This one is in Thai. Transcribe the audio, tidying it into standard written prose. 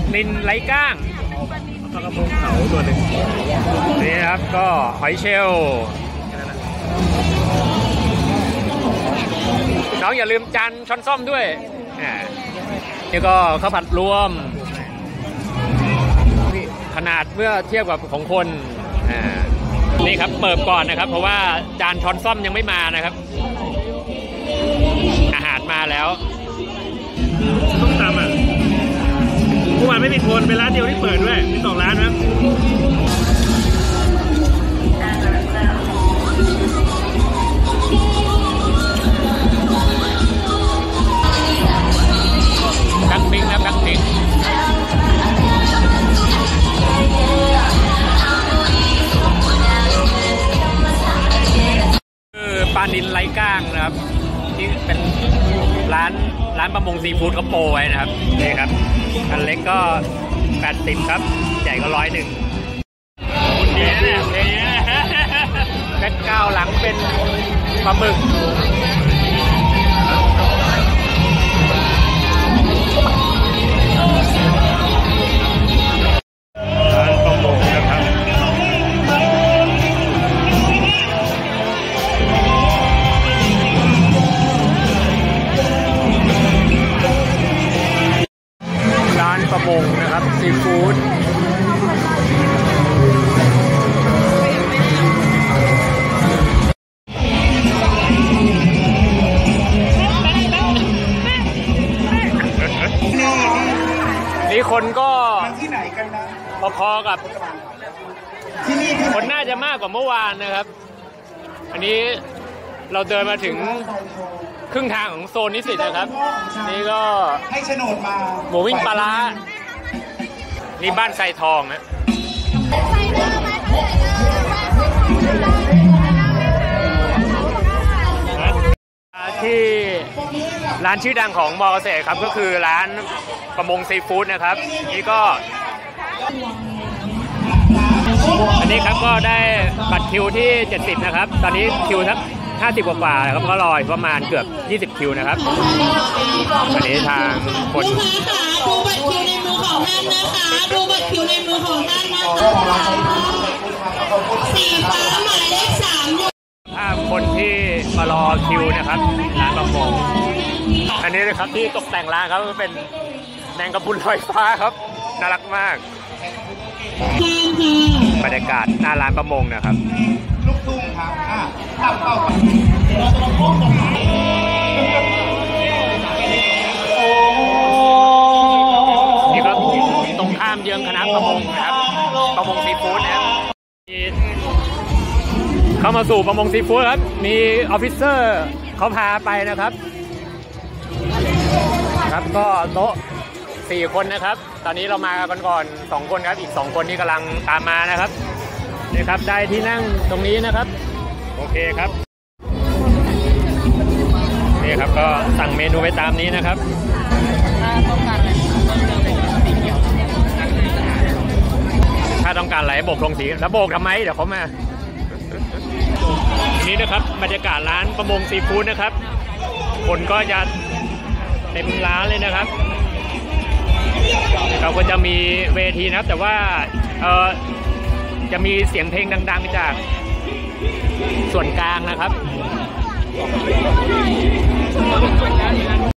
นิลไร้ก้างปลากระพงเผาตัวหนึ่งนี่ครับก็หอยเชลล์น้องอย่าลืมจานช้อนส้อมด้วยนี่ก็ข้าวผัดรวมขนาดเมื่อเทียบกับของคนนี่ครับเปิดก่อนนะครับเพราะว่าจานช้อนส้อมยังไม่มานะครับอาหารมาแล้วต้องตำเมื่อวานไม่มีคนเป็นร้านเดียวที่เปิดด้วยมี2 ร้านครับกังปิงนะกังปิงปลานิลไร้ก้างนะครับที่เป็นร้านประมงซีฟู้ดเขาโปรไว้นะครับนี่ครับอันเล็กก็80ครับใหญ่ก็101ดีนะเนี่ยแบ็คกราวด์หลังเป็นปลาหมึกร้านประมงนะครับประมงนะครับซีฟู้ดนี่คนก็พอๆกับคนน่าจะมากกว่าเมื่อวานนะครับอันนี้เราเดินมาถึงครึ่งทางของโซนนิสิตนะครับนี่ก็ให้โฉนดมาหมูวิ่งปลาร้านี่บ้านไซทองนะที่ร้านชื่อดังของมอเกษตรครับก็คือร้านประมงซีฟู้ดนะครับนี่ก็อันนี้ครับก็ได้บัตรคิวที่70นะครับตอนนี้คิวสัก50 กว่าครับก็รอประมาณเกือบ20 คิวนะครับอันนี้ทางคนดูบัตรคิวในมือของท่านนะคะดูบัตรคิวในมือของท่านนะคะสีฟ้าหมายเลข3คนที่มารอคิวนะครับร้านประมงอันนี้นะครับที่ตกแต่งร้านครับก็เป็นแมงกะพรุนลอยฟ้าครับน่ารักมากบรรยากาศหน้าร้านประมงนะครับลูกตุ้งครับนี่ครับตรงข้ามเยื้องคณะประมงนะครับประมงซีฟู้ดนะครับเข้ามาสู่ประมงซีฟู้ดครับมีออฟฟิเซอร์เขาพาไปนะครับครับก็โต๊ะ4 คนนะครับตอนนี้เรามากันก่อน2 คนครับอีก2 คนที่กำลังตามมานะครับนี่ครับได้ที่นั่งตรงนี้นะครับโอเคครับนี่ครับก็สั่งเมนูไปตามนี้นะครับถ้าต้องการอะไรโบกลงสีแล้วโบกทำไมเดี๋ยวเขามานี้นะครับบรรยากาศร้านประมงซีฟู้ดนะครับคนก็จะเต็มร้านเลยนะครับเราก็จะมีเวทีนะครับแต่ว่าจะมีเสียงเพลงดังๆจากส่วนกลางนะครับ